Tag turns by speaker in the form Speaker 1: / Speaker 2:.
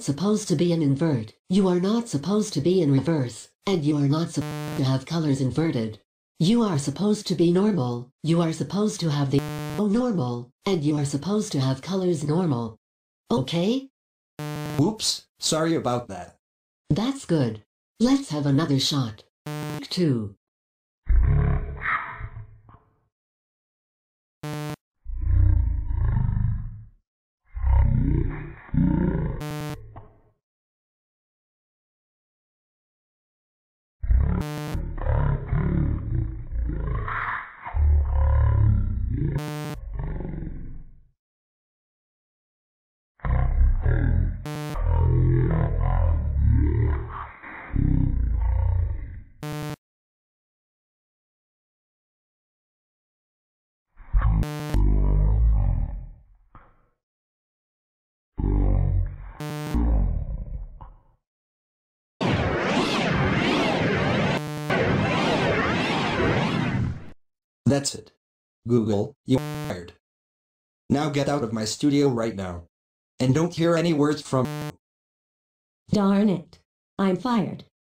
Speaker 1: supposed to be an invert, you are not supposed to be in reverse, and you are not supposed to have colors inverted. You are supposed to be normal, you are supposed to have the normal, and you are supposed to have colors normal. Okay?
Speaker 2: Oops, sorry about that.
Speaker 1: That's good. Let's have another shot. 2.
Speaker 2: That's it. Google, you're fired. Now get out of my studio right now. And don't hear any words from.
Speaker 3: Darn it. I'm fired.